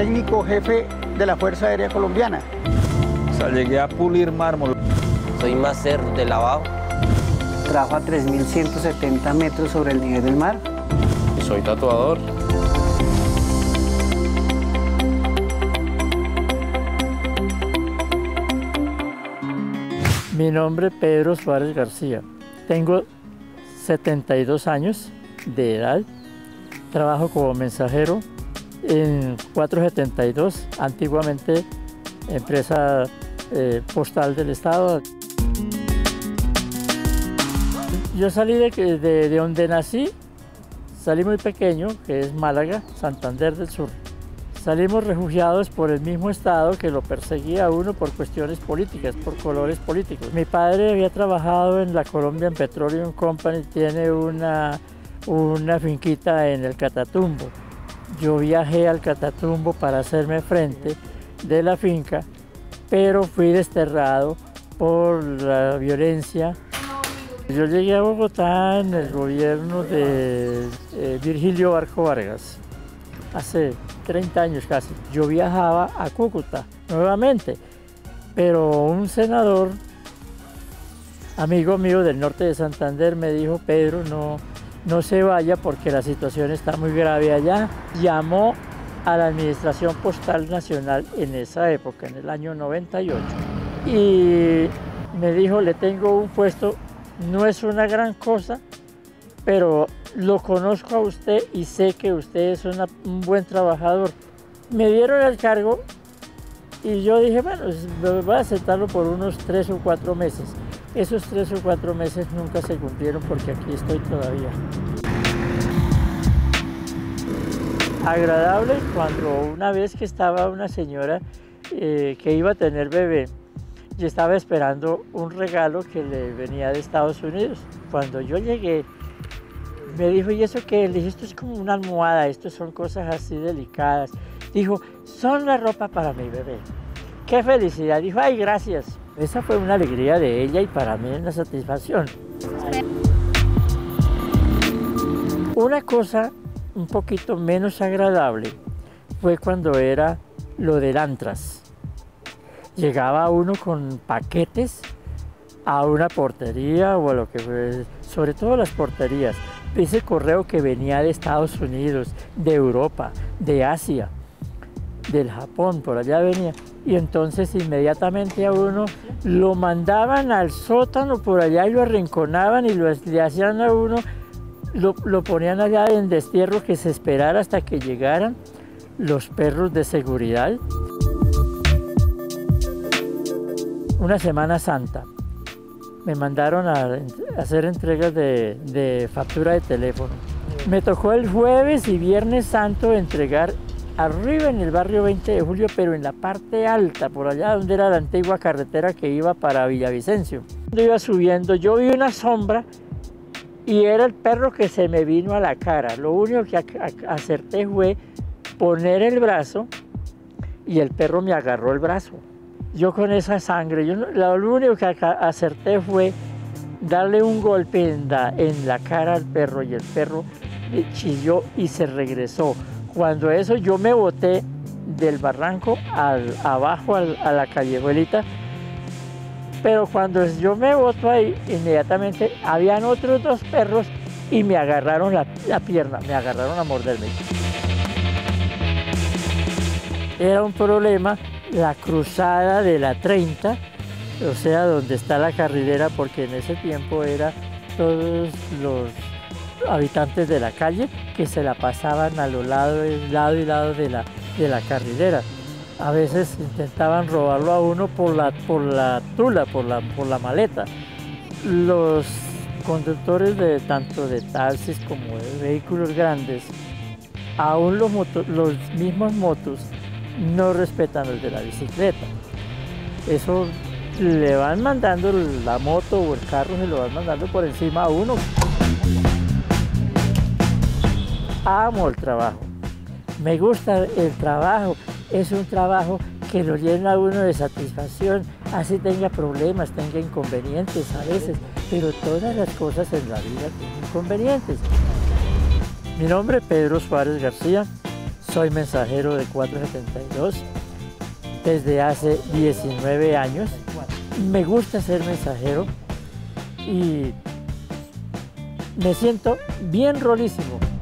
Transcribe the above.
técnico jefe de la Fuerza Aérea Colombiana. O sea, llegué a pulir mármol. Soy máster de lavado. Trabajo a 3.170 metros sobre el nivel del mar. Soy tatuador. Mi nombre es Pedro Suárez García. Tengo 72 años de edad. Trabajo como mensajero en 472, antiguamente empresa postal del Estado. Yo salí de donde nací, salí muy pequeño, que es Málaga, Santander del Sur. Salimos refugiados por el mismo Estado que lo perseguía a uno por cuestiones políticas, por colores políticos. Mi padre había trabajado en la Colombian Petroleum Company, tiene una finquita en el Catatumbo. Yo viajé al Catatumbo para hacerme frente de la finca, pero fui desterrado por la violencia. Yo llegué a Bogotá en el gobierno de Virgilio Barco Vargas, hace 30 años casi. Yo viajaba a Cúcuta nuevamente, pero un senador, amigo mío del norte de Santander, me dijo: Pedro, no se vaya porque la situación está muy grave allá. Llamó a la Administración Postal Nacional en esa época, en el año 98, y me dijo: le tengo un puesto, no es una gran cosa, pero lo conozco a usted y sé que usted es un buen trabajador. Me dieron el cargo y yo dije: bueno, voy a aceptarlo por unos 3 o 4 meses. Esos 3 o 4 meses nunca se cumplieron porque aquí estoy todavía. Agradable cuando una vez que estaba una señora que iba a tener bebé, yo estaba esperando un regalo que le venía de Estados Unidos. Cuando yo llegué, me dijo: ¿y eso qué? Le dije: esto es como una almohada, esto son cosas así delicadas. Dijo: son la ropa para mi bebé. ¡Qué felicidad! Dijo: ay, gracias. Esa fue una alegría de ella y para mí una satisfacción. Una cosa un poquito menos agradable fue cuando era lo del Antras. Llegaba uno con paquetes a una portería o a lo que fue, sobre todo las porterías. Ese correo que venía de Estados Unidos, de Europa, de Asia, del Japón, por allá venía. Y entonces inmediatamente a uno lo mandaban al sótano por allá y lo arrinconaban y le hacían a uno, lo ponían allá en destierro, que se esperara hasta que llegaran los perros de seguridad. Una Semana Santa me mandaron a hacer entregas de factura de teléfono. Me tocó el jueves y Viernes Santo entregar arriba en el barrio 20 de Julio, pero en la parte alta, por allá donde era la antigua carretera que iba para Villavicencio. Cuando iba subiendo, yo vi una sombra y era el perro que se me vino a la cara. Lo único que acerté fue poner el brazo y el perro me agarró el brazo. Yo con esa sangre, lo único que acerté fue darle un golpe en la cara al perro y el perro chilló y se regresó. Cuando eso yo me boté del barranco abajo a la callejuelita, pero cuando yo me boto ahí, inmediatamente habían otros 2 perros y me agarraron la pierna, me agarraron a morderme. Era un problema la cruzada de la 30, o sea, donde está la carrilera, porque en ese tiempo era todos los habitantes de la calle que se la pasaban a lo lado y lado de la carrilera. A veces intentaban robarlo a uno por la tula, por la maleta. Los conductores tanto de taxis como de vehículos grandes, aún los mismos motos, no respetan los de la bicicleta. Eso le van mandando la moto o el carro, se lo van mandando por encima a uno. Amo el trabajo, me gusta el trabajo, es un trabajo que lo llena a uno de satisfacción, así tenga problemas, tenga inconvenientes a veces, pero todas las cosas en la vida tienen inconvenientes. Mi nombre es Pedro Suárez García, Soy mensajero de 472 desde hace 19 años. Me gusta ser mensajero y me siento bien rolísimo.